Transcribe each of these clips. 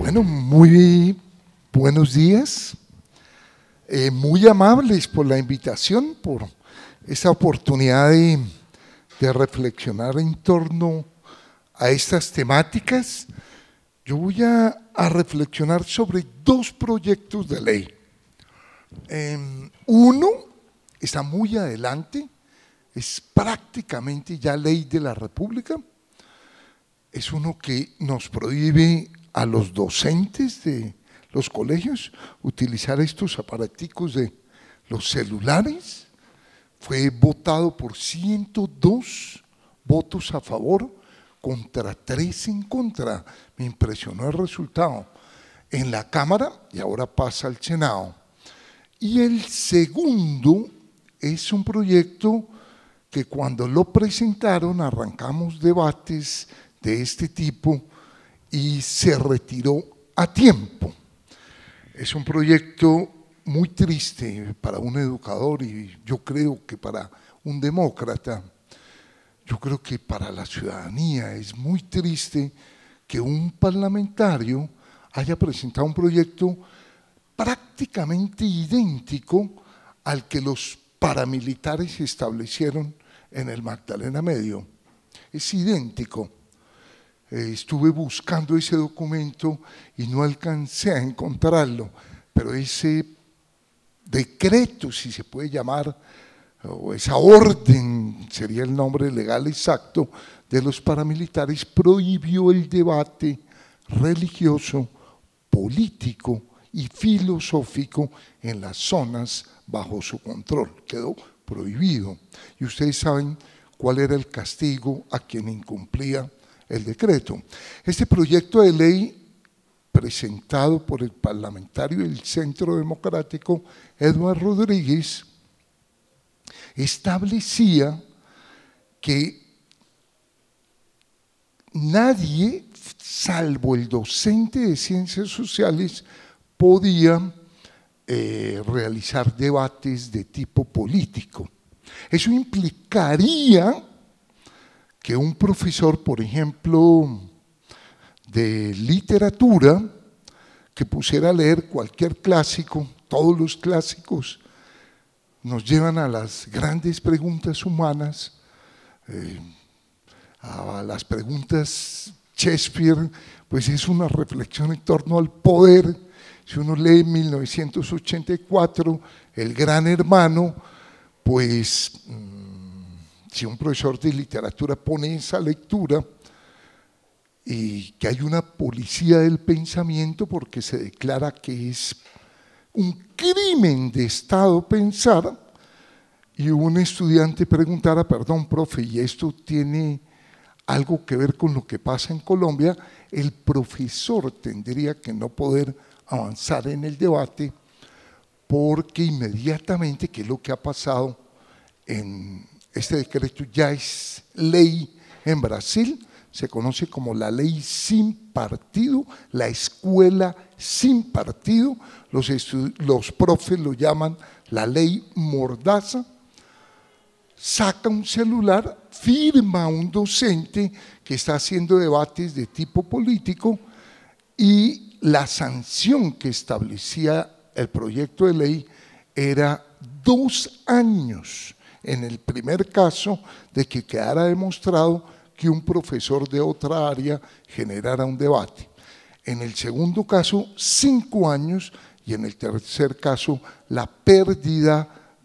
Bueno, muy buenos días, muy amables por la invitación, por esta oportunidad de reflexionar en torno a estas temáticas. Yo voy a reflexionar sobre dos proyectos de ley. Uno está muy adelante, es prácticamente ya ley de la República. Es uno que nos prohíbe a los docentes de los colegios utilizar estos aparaticos de los celulares. Fue votado por 102 votos a favor contra 3 en contra. Me impresionó el resultado en la Cámara y ahora pasa al Senado. Y el segundo es un proyecto que cuando lo presentaron arrancamos debates de este tipo y se retiró a tiempo. Es un proyecto muy triste para un educador y yo creo que para un demócrata, yo creo que para la ciudadanía es muy triste que un parlamentario haya presentado un proyecto prácticamente idéntico al que los paramilitares establecieron en el Magdalena Medio. Es idéntico. Estuve buscando ese documento y no alcancé a encontrarlo, pero ese decreto, si se puede llamar, o esa orden, sería el nombre legal exacto, de los paramilitares, prohibió el debate religioso, político y filosófico en las zonas bajo su control. Quedó prohibido. Y ustedes saben cuál era el castigo a quien incumplía el decreto. Este proyecto de ley presentado por el parlamentario del Centro Democrático, Eduardo Rodríguez, establecía que nadie, salvo el docente de ciencias sociales, podía realizar debates de tipo político. Eso implicaría que un profesor, por ejemplo, de literatura, que pusiera a leer cualquier clásico, todos los clásicos nos llevan a las grandes preguntas humanas, a las preguntas Shakespeare, pues es una reflexión en torno al poder. Si uno lee 1984, El Gran Hermano, pues si un profesor de literatura pone esa lectura y que hay una policía del pensamiento porque se declara que es un crimen de Estado pensar, y un estudiante preguntara, perdón, profe, ¿y esto tiene algo que ver con lo que pasa en Colombia? El profesor tendría que no poder avanzar en el debate porque inmediatamente, que es lo que ha pasado en este decreto, ya es ley en Brasil, se conoce como la ley sin partido, la escuela sin partido, los profes lo llaman la ley Mordaza. Saca un celular, firma a un docente que está haciendo debates de tipo político y la sanción que establecía el proyecto de ley era 2 años en el primer caso de que quedara demostrado que un profesor de otra área generara un debate. En el segundo caso, 5 años y en el tercer caso, la pérdida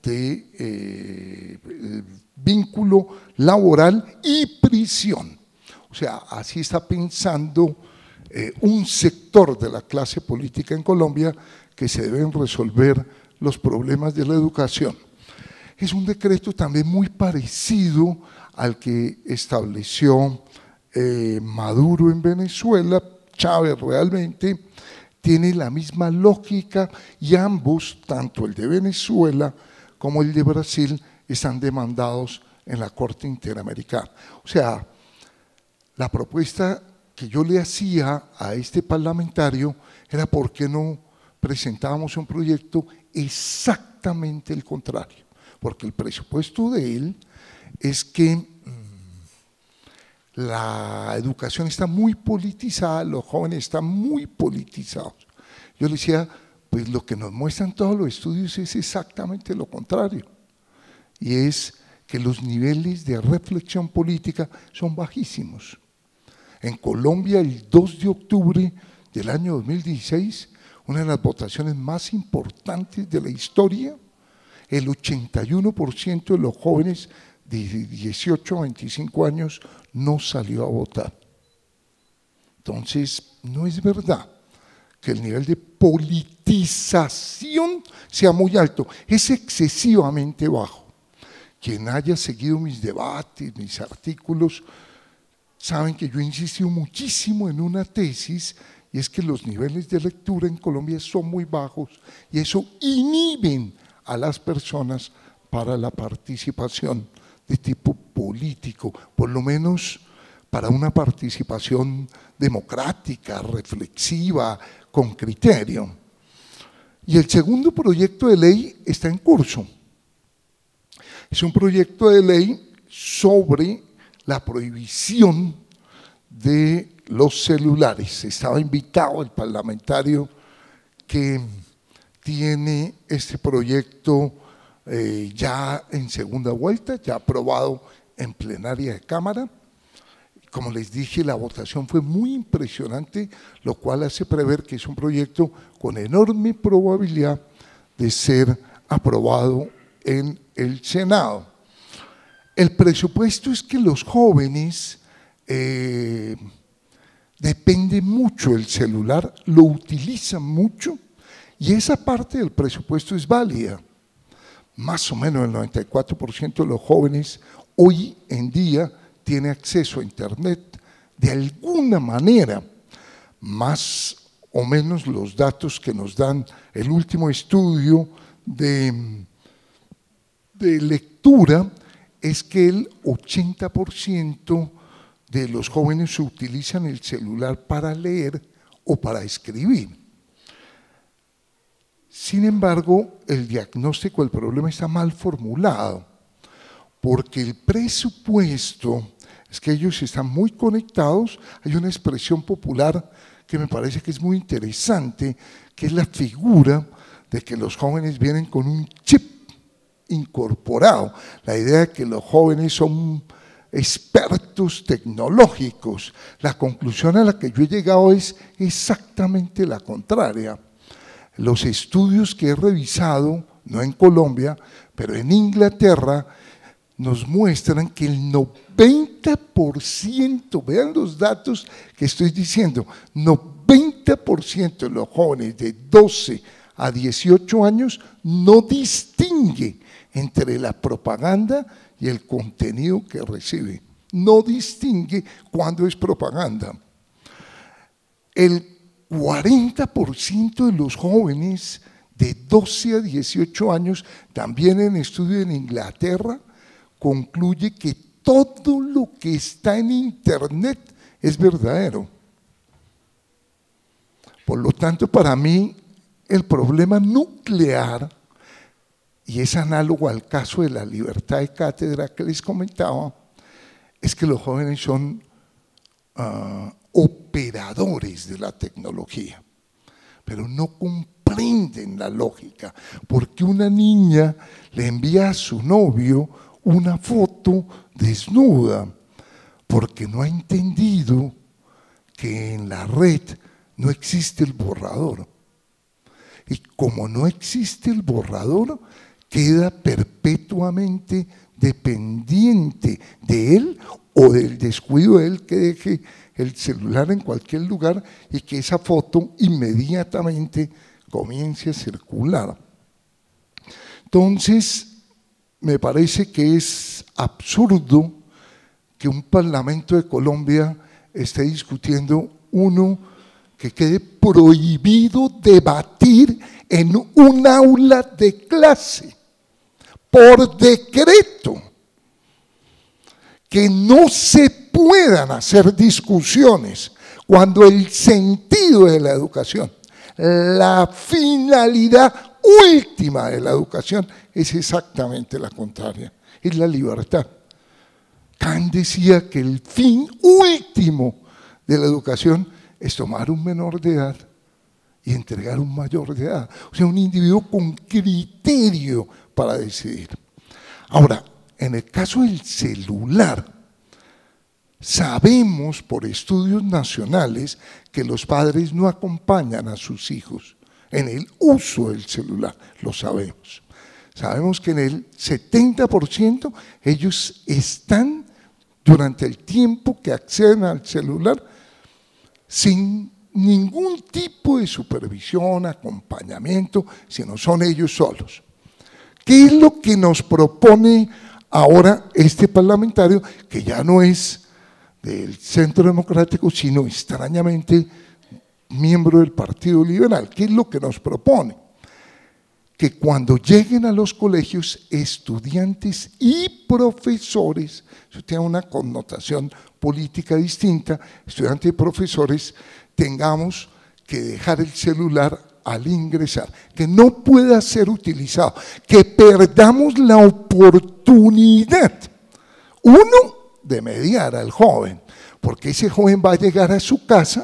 de vínculo laboral y prisión. O sea, así está pensando un sector de la clase política en Colombia que se deben resolver los problemas de la educación. Es un decreto también muy parecido al que estableció Maduro en Venezuela. Chávez realmente tiene la misma lógica y ambos, tanto el de Venezuela como el de Brasil, están demandados en la Corte Interamericana. O sea, la propuesta que yo le hacía a este parlamentario era por qué no presentábamos un proyecto exactamente el contrario, porque el presupuesto de él es que la educación está muy politizada, los jóvenes están muy politizados. Yo le decía, pues lo que nos muestran todos los estudios es exactamente lo contrario, y es que los niveles de reflexión política son bajísimos. En Colombia, el 2 de octubre del año 2016, una de las votaciones más importantes de la historia, el 81% de los jóvenes de 18 a 25 años no salió a votar. Entonces, no es verdad que el nivel de politización sea muy alto, es excesivamente bajo. Quien haya seguido mis debates, mis artículos, saben que yo he insistido muchísimo en una tesis, y es que los niveles de lectura en Colombia son muy bajos y eso inhiben a las personas para la participación de tipo político, por lo menos para una participación democrática, reflexiva, con criterio. Y el segundo proyecto de ley está en curso. Es un proyecto de ley sobre la prohibición de los celulares. Estaba invitado el parlamentario que tiene este proyecto ya en segunda vuelta, ya aprobado en plenaria de Cámara. Como les dije, la votación fue muy impresionante, lo cual hace prever que es un proyecto con enorme probabilidad de ser aprobado en el Senado. El presupuesto es que los jóvenes dependen mucho del celular, lo utilizan mucho y esa parte del presupuesto es válida. Más o menos el 94% de los jóvenes hoy en día tiene acceso a Internet de alguna manera, más o menos los datos que nos dan el último estudio de lectura es que el 80% de los jóvenes utilizan el celular para leer o para escribir. Sin embargo, el diagnóstico del problema está mal formulado, porque el presupuesto es que ellos están muy conectados. Hay una expresión popular que me parece que es muy interesante, que es la figura de que los jóvenes vienen con un chip incorporado, la idea de que los jóvenes son expertos tecnológicos. La conclusión a la que yo he llegado es exactamente la contraria. Los estudios que he revisado, no en Colombia, pero en Inglaterra, nos muestran que el 90%, vean los datos que estoy diciendo, 90% de los jóvenes de 12 a 18 años no distingue entre la propaganda y el contenido que recibe. No distingue cuándo es propaganda. El 40% de los jóvenes de 12 a 18 años, también en estudio en Inglaterra, concluye que todo lo que está en Internet es verdadero. Por lo tanto, para mí, el problema nuclear, y es análogo al caso de la libertad de cátedra que les comentaba, es que los jóvenes son operadores de la tecnología, pero no comprenden la lógica, porque una niña le envía a su novio una foto desnuda, porque no ha entendido que en la red no existe el borrador. Y como no existe el borrador, queda perpetuamente dependiente de él o del descuido de él que deje el celular en cualquier lugar y que esa foto inmediatamente comience a circular. Entonces, me parece que es absurdo que un Parlamento de Colombia esté discutiendo que quede prohibido debatir en un aula de clase, por decreto, que no se puedan hacer discusiones cuando el sentido de la educación, la finalidad última de la educación es exactamente la contraria, es la libertad. Kant decía que el fin último de la educación es tomar un menor de edad y entregar un mayor de edad. O sea, un individuo con criterio para decidir. Ahora, en el caso del celular, sabemos por estudios nacionales que los padres no acompañan a sus hijos en el uso del celular, lo sabemos. Sabemos que en el 70% ellos están durante el tiempo que acceden al celular sin ningún tipo de supervisión, acompañamiento, sino son ellos solos. ¿Qué es lo que nos propone ahora este parlamentario, que ya no es del Centro Democrático, sino extrañamente miembro del Partido Liberal? ¿Qué es lo que nos propone? Que cuando lleguen a los colegios, estudiantes y profesores, eso tiene una connotación política distinta, estudiantes y profesores, tengamos que dejar el celular al ingresar, que no pueda ser utilizado, que perdamos la oportunidad, uno, de mediar al joven, porque ese joven va a llegar a su casa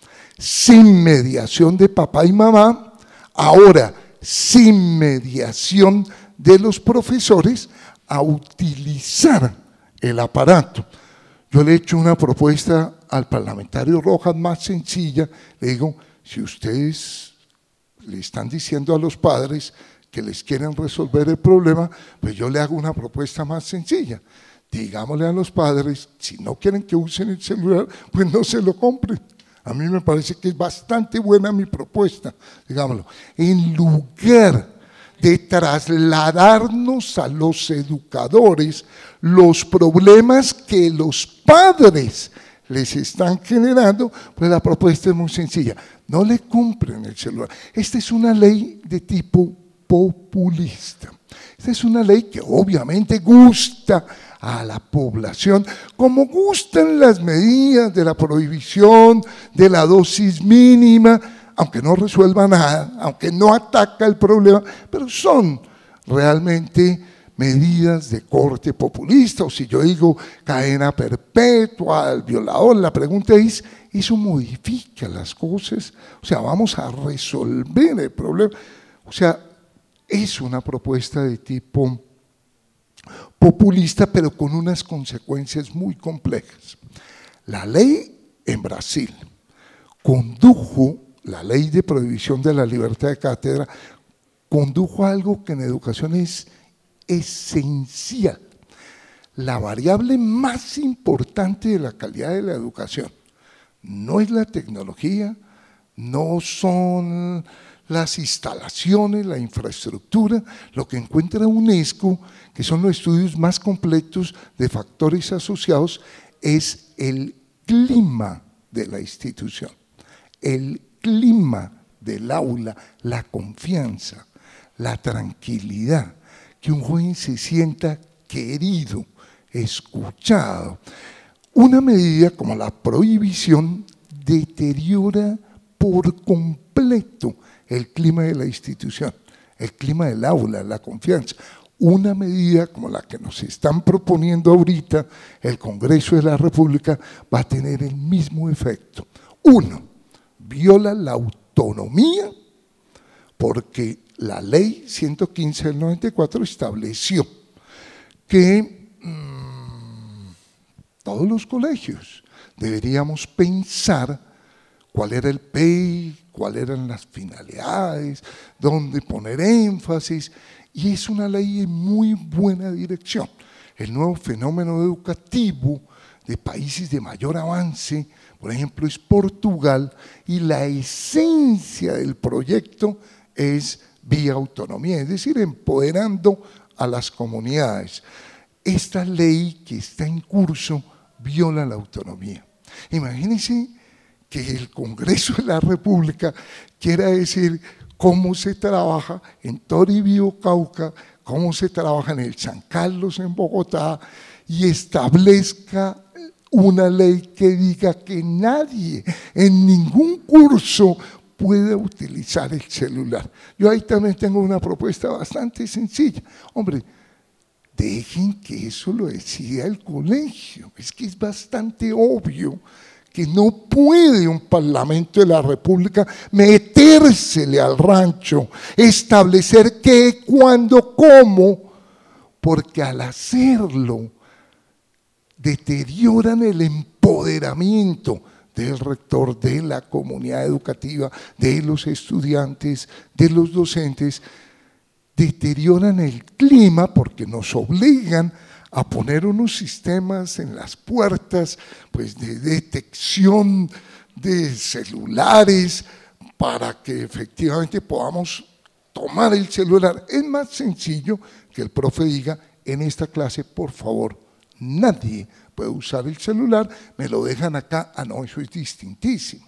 sin mediación de papá y mamá, ahora sin mediación de los profesores, a utilizar el aparato. Yo le he hecho una propuesta al parlamentario Rojas más sencilla, le digo, si ustedes le están diciendo a los padres que les quieren resolver el problema, pues yo le hago una propuesta más sencilla. Digámosle a los padres, si no quieren que usen el celular, pues no se lo compren. A mí me parece que es bastante buena mi propuesta, digámoslo. En lugar de trasladarnos a los educadores los problemas que los padres les están generando, pues la propuesta es muy sencilla. No le compren el celular. Esta es una ley de tipo populista. Esta es una ley que obviamente gusta a la población, como gustan las medidas de la prohibición, de la dosis mínima, aunque no resuelva nada, aunque no ataca el problema, pero son realmente medidas de corte populista. O si yo digo cadena perpetua al violador, la pregunta es, ¿eso modifica las cosas? O sea, ¿vamos a resolver el problema? O sea, es una propuesta de tipo populista, pero con unas consecuencias muy complejas. La ley en Brasil condujo, la ley de prohibición de la libertad de cátedra, condujo a algo que en educación es esencial. La variable más importante de la calidad de la educación no es la tecnología, no son las instalaciones, la infraestructura, lo que encuentra UNESCO, que son los estudios más completos de factores asociados, es el clima de la institución, el clima del aula, la confianza, la tranquilidad, que un joven se sienta querido, escuchado. Una medida como la prohibición deteriora por completo el clima de la institución, el clima del aula, la confianza. Una medida como la que nos están proponiendo ahorita el Congreso de la República va a tener el mismo efecto. Uno, viola la autonomía porque la ley 115 del 94 estableció que todos los colegios deberíamos pensar cuál era el PEI, cuáles eran las finalidades, dónde poner énfasis, y es una ley en muy buena dirección. El nuevo fenómeno educativo de países de mayor avance, por ejemplo, es Portugal, y la esencia del proyecto es vía autonomía, es decir, empoderando a las comunidades. Esta ley que está en curso viola la autonomía. Imagínense que el Congreso de la República quiera decir cómo se trabaja en Toribio, Cauca, cómo se trabaja en el San Carlos, en Bogotá, y establezca una ley que diga que nadie en ningún curso puede utilizar el celular. Yo ahí también tengo una propuesta bastante sencilla. Hombre, dejen que eso lo decida el colegio. Es que es bastante obvio que no puede un Parlamento de la República metérsele al rancho, establecer qué, cuándo, cómo, porque al hacerlo deterioran el empoderamiento del rector, de la comunidad educativa, de los estudiantes, de los docentes, deterioran el clima porque nos obligan a poner unos sistemas en las puertas, pues de detección de celulares para que efectivamente podamos tomar el celular. Es más sencillo que el profe diga: en esta clase, por favor, nadie puede usar el celular, me lo dejan acá. Ah, no, eso es distintísimo.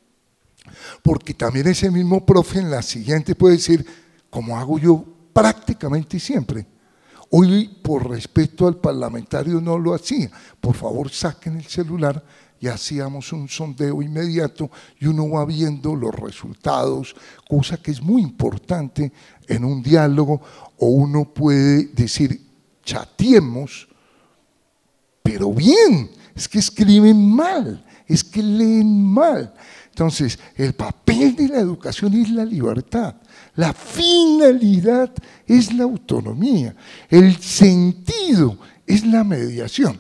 Porque también ese mismo profe en la siguiente puede decir, como hago yo prácticamente siempre: hoy, por respeto al parlamentario, no lo hacía, por favor saquen el celular, y hacíamos un sondeo inmediato y uno va viendo los resultados, cosa que es muy importante en un diálogo. O uno puede decir: chateemos, pero bien, es que escriben mal, es que leen mal. Entonces, el papel de la educación es la libertad, la finalidad es la autonomía, el sentido es la mediación.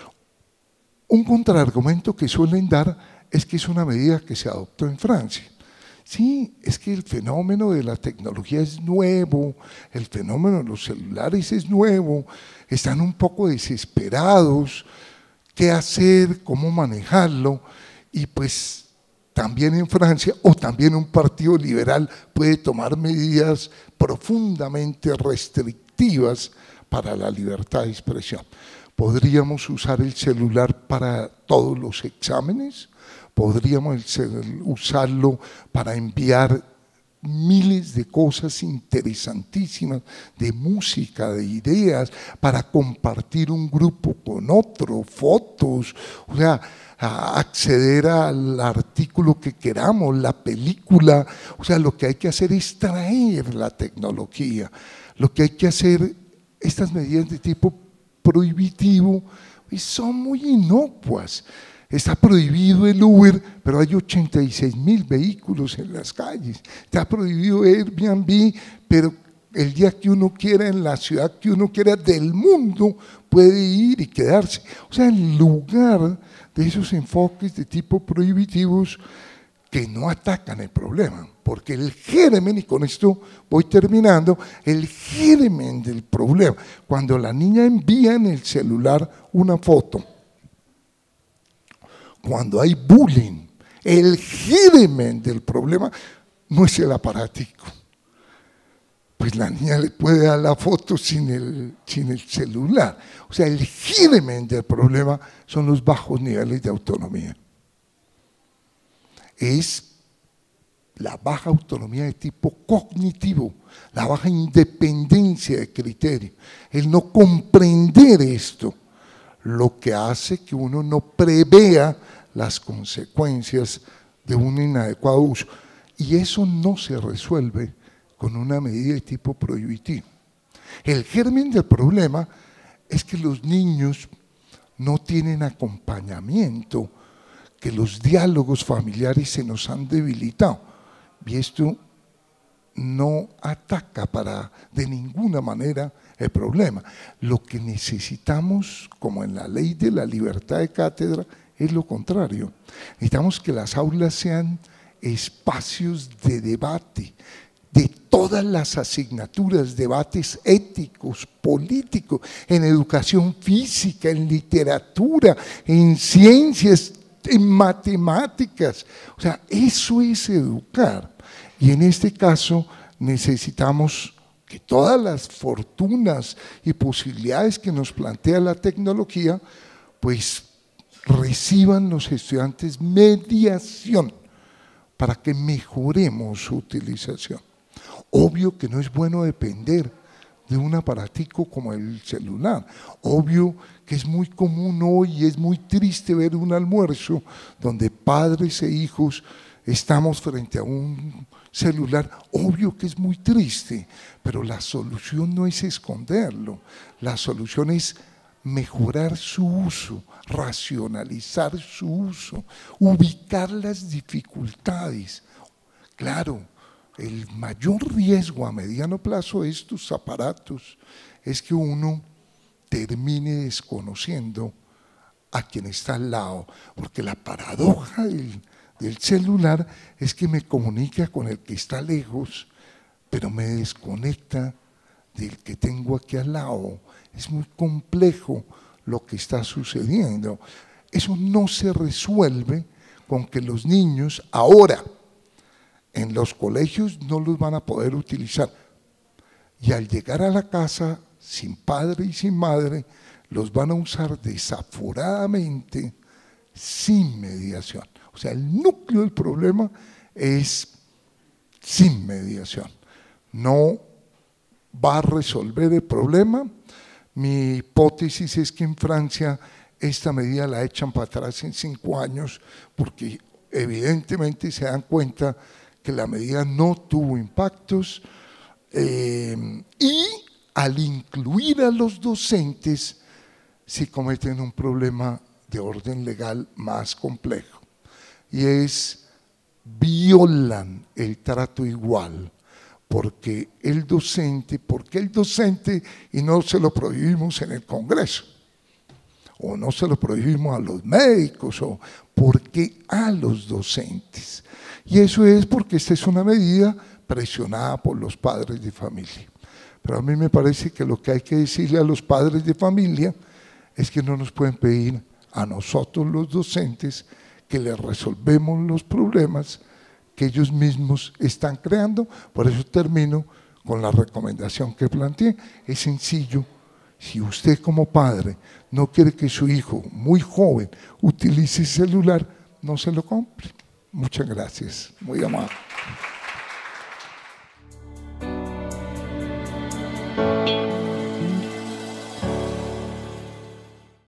Un contraargumento que suelen dar es que es una medida que se adoptó en Francia. Sí, es que el fenómeno de la tecnología es nuevo, el fenómeno de los celulares es nuevo, están un poco desesperados, qué hacer, cómo manejarlo, y pues también en Francia, o también un partido liberal puede tomar medidas profundamente restrictivas para la libertad de expresión. ¿Podríamos usar el celular para todos los exámenes? ¿Podríamos usarlo para enviar miles de cosas interesantísimas, de música, de ideas, para compartir un grupo con otro, fotos, o sea, a acceder al artículo que queramos, la película? O sea, lo que hay que hacer es traer la tecnología, lo que hay que hacer, estas medidas de tipo prohibitivo, y son muy inocuas. Está prohibido el Uber, pero hay 86.000 vehículos en las calles. Está prohibido Airbnb, pero el día que uno quiera, en la ciudad que uno quiera del mundo, puede ir y quedarse. O sea, en lugar de esos enfoques de tipo prohibitivos que no atacan el problema, porque el germen, y con esto voy terminando, el germen del problema, cuando la niña envía en el celular una foto, cuando hay bullying, el germen del problema no es el aparatico. Pues la niña le puede dar la foto sin el celular. O sea, el germen del problema son los bajos niveles de autonomía. Es la baja autonomía de tipo cognitivo, la baja independencia de criterio, el no comprender esto, lo que hace que uno no prevea las consecuencias de un inadecuado uso. Y eso no se resuelve con una medida de tipo prohibitivo. El germen del problema es que los niños no tienen acompañamiento, que los diálogos familiares se nos han debilitado. Y esto no ataca de ninguna manera el problema. Lo que necesitamos, como en la ley de la libertad de cátedra, es lo contrario. Necesitamos que las aulas sean espacios de debate, de todas las asignaturas, debates éticos, políticos, en educación física, en literatura, en ciencias, en matemáticas. O sea, eso es educar. Y en este caso necesitamos que todas las fortunas y posibilidades que nos plantea la tecnología, pues reciban los estudiantes mediación para que mejoremos su utilización. Obvio que no es bueno depender de un aparatico como el celular. Obvio que es muy común hoy y es muy triste ver un almuerzo donde padres e hijos estamos frente a un celular, obvio que es muy triste, pero la solución no es esconderlo, la solución es mejorar su uso, racionalizar su uso, ubicar las dificultades. Claro, el mayor riesgo a mediano plazo de estos aparatos es que uno termine desconociendo a quien está al lado, porque la paradoja del celular es que me comunica con el que está lejos, pero me desconecta del que tengo aquí al lado. Es muy complejo lo que está sucediendo. Eso no se resuelve con que los niños ahora en los colegios no los van a poder utilizar. Y al llegar a la casa, sin padre y sin madre, los van a usar desaforadamente, sin mediación. O sea, el núcleo del problema es sin mediación. No va a resolver el problema. Mi hipótesis es que en Francia esta medida la echan para atrás en 5 años, porque evidentemente se dan cuenta que la medida no tuvo impactos, y al incluir a los docentes sí cometen un problema de orden legal más complejo, y es violan el trato igual, porque el docente y no se lo prohibimos en el Congreso, o no se lo prohibimos a los médicos, o porque a los docentes. Y eso es porque esta es una medida presionada por los padres de familia. Pero a mí me parece que lo que hay que decirle a los padres de familia es que no nos pueden pedir a nosotros los docentes que les resolvemos los problemas que ellos mismos están creando. Por eso termino con la recomendación que planteé. Es sencillo. Si usted como padre no quiere que su hijo muy joven utilice celular, no se lo compre. Muchas gracias, muy amable.